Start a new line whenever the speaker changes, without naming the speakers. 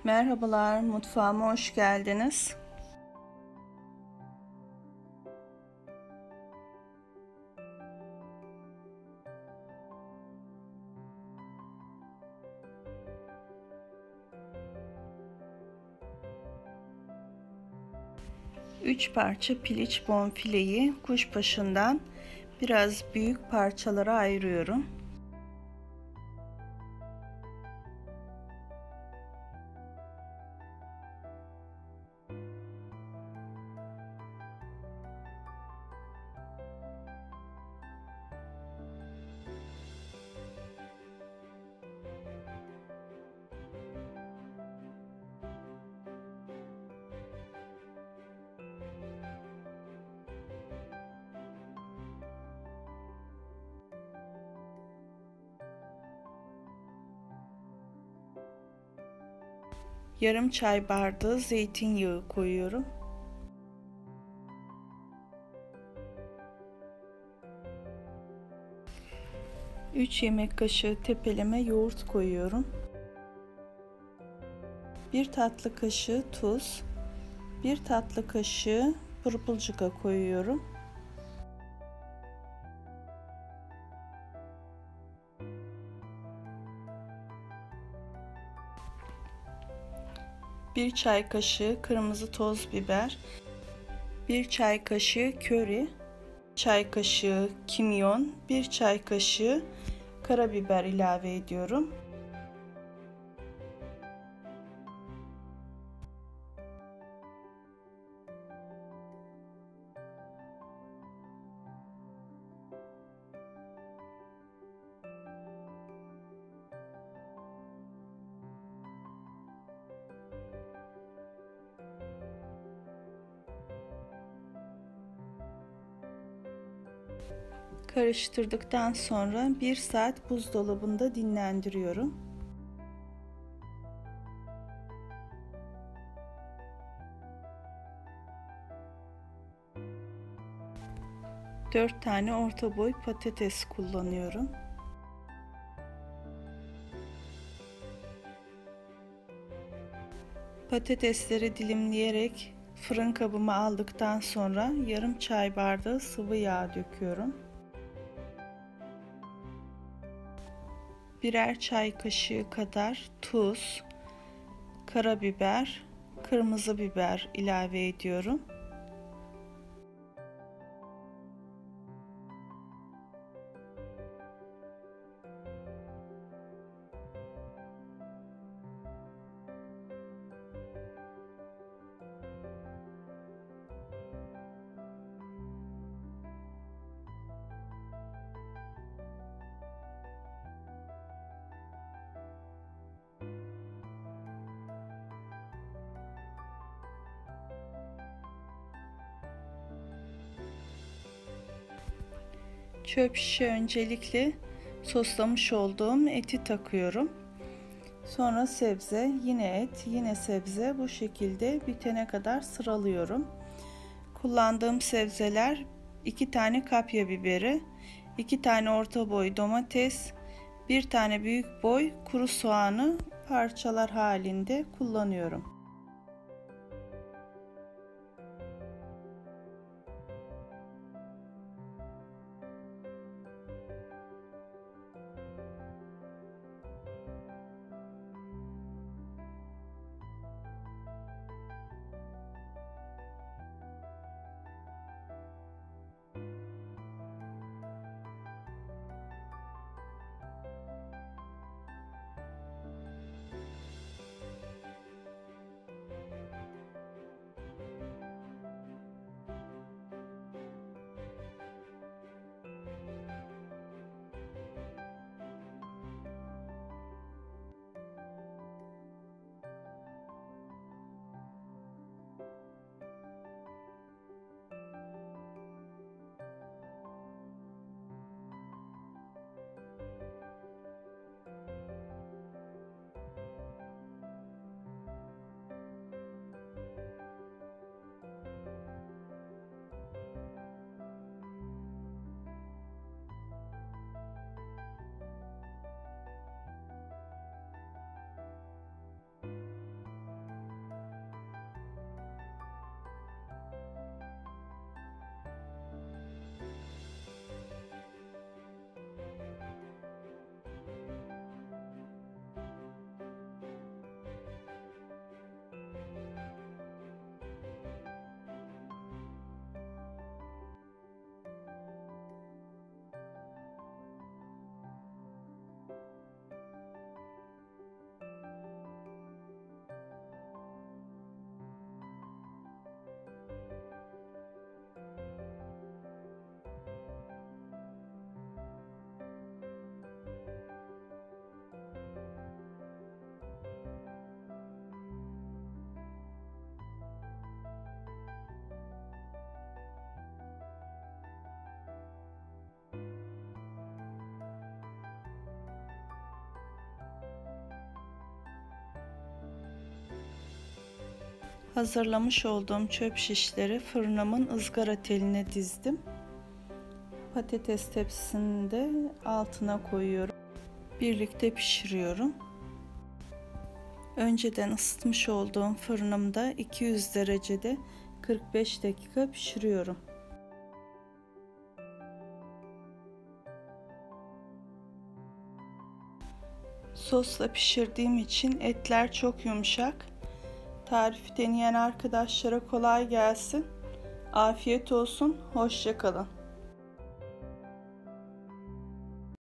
Merhabalar, mutfağıma hoş geldiniz. Üç parça piliç bonfileyi kuşbaşından biraz büyük parçalara ayırıyorum. Yarım çay bardağı zeytinyağı koyuyorum. Üç yemek kaşığı tepeleme yoğurt koyuyorum. Bir tatlı kaşığı tuz, bir tatlı kaşığı pırpılcıka koyuyorum. Bir çay kaşığı kırmızı toz biber, bir çay kaşığı köri, çay kaşığı kimyon, bir çay kaşığı karabiber ilave ediyorum. Karıştırdıktan sonra 1 saat buzdolabında dinlendiriyorum. Dört tane orta boy patates kullanıyorum. Patatesleri dilimleyerek fırın kabıma aldıktan sonra yarım çay bardağı sıvı yağ döküyorum. Birer çay kaşığı kadar tuz, karabiber, kırmızı biber ilave ediyorum. Çöp şişe öncelikle soslamış olduğum eti takıyorum. Sonra sebze, yine et, yine sebze, bu şekilde bitene kadar sıralıyorum. Kullandığım sebzeler 2 tane kapya biberi, 2 tane orta boy domates, 1 tane büyük boy kuru soğanı parçalar halinde kullanıyorum. Hazırlamış olduğum çöp şişleri fırınımın ızgara teline dizdim. Patates tepsisini de altına koyuyorum. Birlikte pişiriyorum. Önceden ısıtmış olduğum fırınımda 200 derecede 45 dakika pişiriyorum. Sosla pişirdiğim için etler çok yumuşak. Tarifi deneyen arkadaşlara kolay gelsin. Afiyet olsun, hoşça kalın.